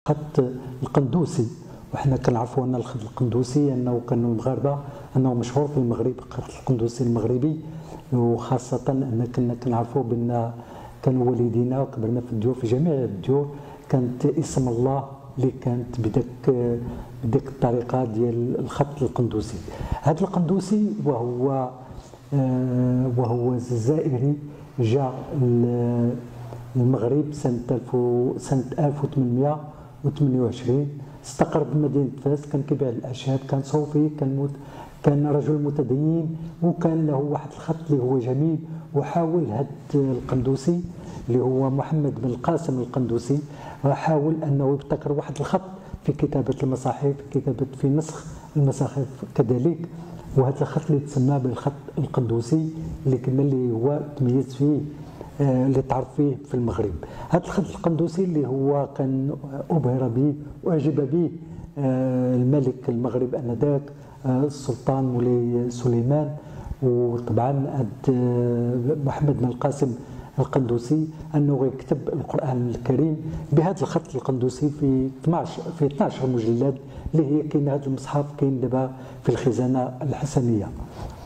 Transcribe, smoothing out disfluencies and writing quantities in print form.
الخط القندوسي. وحنا كنعرفوا ان الخط القندوسي انه كانوا المغاربه انه مشهور في المغرب، الخط القندوسي المغربي، وخاصه ان كنا كنعرفوا بان كانوا والدينا وكبرنا في الديور، في جميع الديور كانت اسم الله اللي كانت بديك الطريقه ديال الخط القندوسي. هذا القندوسي وهو جزائري جاء المغرب سنة 1828، استقر بمدينة فاس، كان كيبيع الأعشاب، كان صوفي، كان رجل متدين، وكان له واحد الخط اللي هو جميل. وحاول هذا القندوسي اللي هو محمد بن القاسم القندوسي حاول أنه يبتكر واحد الخط في كتابة المصاحف، في نسخ المصاحف كذلك. وهذا الخط اللي تسمى بالخط القندوسي اللي هو تميز فيه، اللي تعرف فيه في المغرب. هذا الخط القندوسي اللي هو كان أبهر به وأعجب به الملك المغرب آنذاك السلطان مولاي سليمان. وطبعا محمد بن القاسم القندوسي انه يكتب القران الكريم بهذا الخط القندوسي في 12 مجلد، اللي هي كاين هذا المصحف كاين دابا في الخزانه الحسنيه.